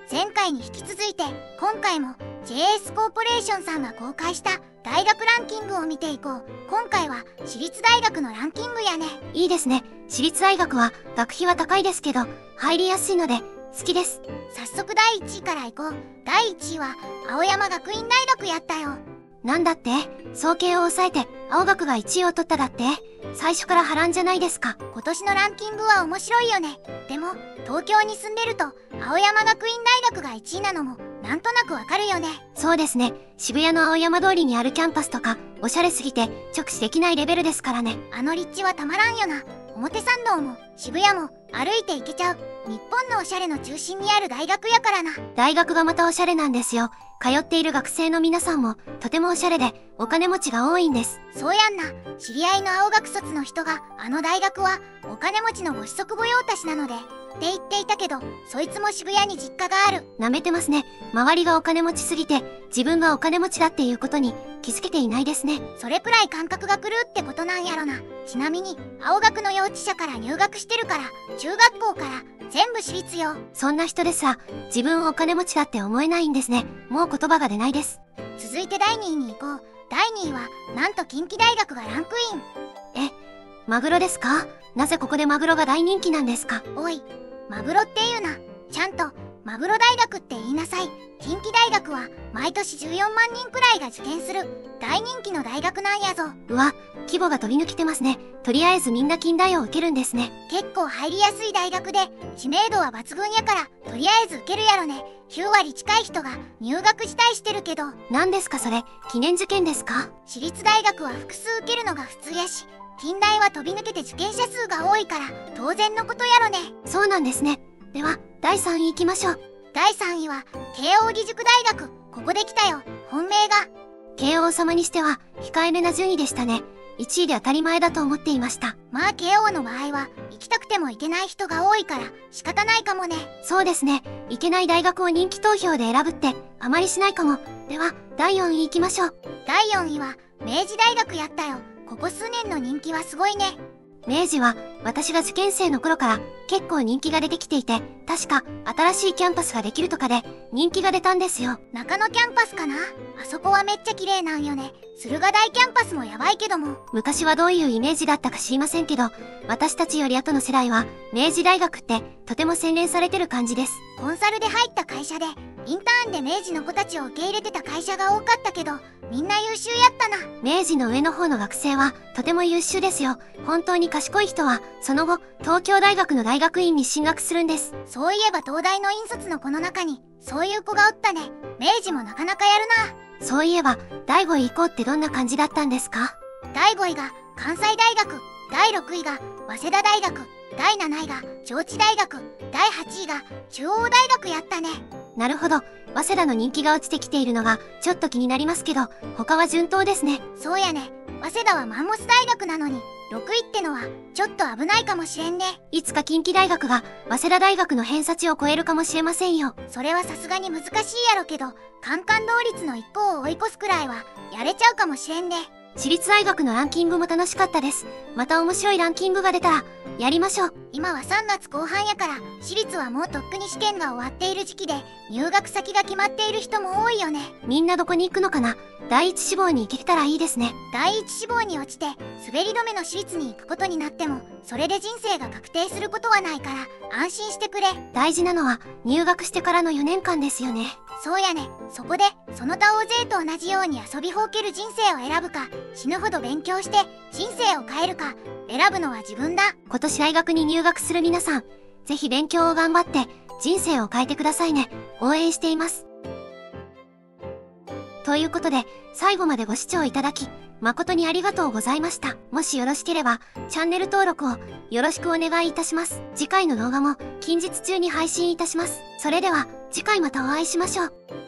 前回に引き続いて今回も JS コーポレーションさんが公開した大学ランキングを見ていこう。今回は私立大学のランキングやね。 いいですね。私立大学は学費は高いですけど入りやすいので好きです。 早速第1位からいこう。第1位は青山学院大学やったよ。 なんだって？総計を抑えて青学が1位を取っただって？最初から波乱じゃないですか。 今年のランキングは面白いよね。でも東京に住んでると青山学院大学が1位なのもなんとなくわかるよね。 そうですね。渋谷の青山通りにあるキャンパスとかおしゃれすぎて直視できないレベルですからね。 あの立地はたまらんよな。表参道も渋谷も歩いて行けちゃう日本のおしゃれの中心にある大学やからな。 大学がまたおしゃれなんですよ。通っている学生の皆さんもとてもおしゃれでお金持ちが多いんです。 そうやんな。知り合いの青学卒の人があの大学はお金持ちのご子息御用達なのでって言っていたけど、そいつも渋谷に実家がある。 舐めてますね。周りがお金持ちすぎて自分がお金持ちだっていうことに気づけていないですね。 それくらい感覚が狂うってことなんやろな。ちなみに青学の幼稚舎から入学してるから中学校から全部私立よ。 そんな人ですら自分お金持ちだって思えないんですね。もう言葉が出ないです。 続いて第2位に行こう。第2位はなんと近畿大学がランクイン。 マグロですか？なぜここでマグロが大人気なんですか？ おい、マグロって言うな。ちゃんとマグロ大学って言いなさい。近畿大学は毎年14万人くらいが受験する大人気の大学なんやぞ。 うわ、規模が飛び抜けてますね。とりあえずみんな近大を受けるんですね。 結構入りやすい大学で知名度は抜群やからとりあえず受けるやろね。9割近い人が入学辞退してるけど。 何ですかそれ？記念受験ですか？ 私立大学は複数受けるのが普通やし、近大は飛び抜けて受験者数が多いから当然のことやろね。 そうなんですね。では第3位行きましょう。 第3位は慶応義塾大学。ここで来たよ。本命が慶応様にしては控えめな順位でしたね。1位で当たり前だと思っていました。 まあ慶応の場合は行きたくても行けない人が多いから仕方ないかもね。 そうですね。行けない大学を人気投票で選ぶってあまりしないかも。では第4位行きましょう。 第4位は明治大学やったよ。ここ数年の人気はすごいね。 明治は私が受験生の頃から結構人気が出てきていて、確か新しいキャンパスができるとかで人気が出たんですよ。 中野キャンパスかな。あそこはめっちゃ綺麗なんよね。駿河台キャンパスもやばいけども。 昔はどういうイメージだったか知りませんけど、私たちより後の世代は明治大学ってとても洗練されてる感じです。 コンサルで入った会社でインターンで明治の子たちを受け入れてた会社が多かったけど、みんな優秀やったな。 明治の上の方の学生はとても優秀ですよ。本当に賢い人はその後東京大学の大学院に進学するんです。 そういえば東大の院卒の子の中にそういう子がおったね。明治もなかなかやるな。 そういえば第5位以降ってどんな感じだったんですか？ 第5位が関西大学、第6位が早稲田大学、第7位が上智大学、第8位が中央大学やったね。 なるほど。早稲田の人気が落ちてきているのがちょっと気になりますけど、他は順当ですね。 そうやね。早稲田はマンモス大学なのに6位ってのはちょっと危ないかもしれんね。 いつか近畿大学が早稲田大学の偏差値を超えるかもしれませんよ。 それはさすがに難しいやろけど、カンカン同率の一方を追い越すくらいはやれちゃうかもしれんね。 私立大学のランキングも楽しかったです。また面白いランキングが出たらやりましょう。 今は3月後半やから私立はもうとっくに試験が終わっている時期で入学先が決まっている人も多いよね。 みんなどこに行くのかな？第一志望に行けたらいいですね。 第一志望に落ちて滑り止めの私立に行くことになってもそれで人生が確定することはないから安心してくれ。 大事なのは入学してからの4年間ですよね。 そうやね。そこでその他大勢と同じように遊びほうける人生を選ぶか、死ぬほど勉強して人生を変えるか選ぶのは自分だ。 今年大学に入学する皆さん、ぜひ勉強を頑張って人生を変えてくださいね。応援しています。ということで最後までご視聴いただき誠にありがとうございました。もしよろしければチャンネル登録をよろしくお願いいたします。次回の動画も近日中に配信いたします。それでは次回またお会いしましょう。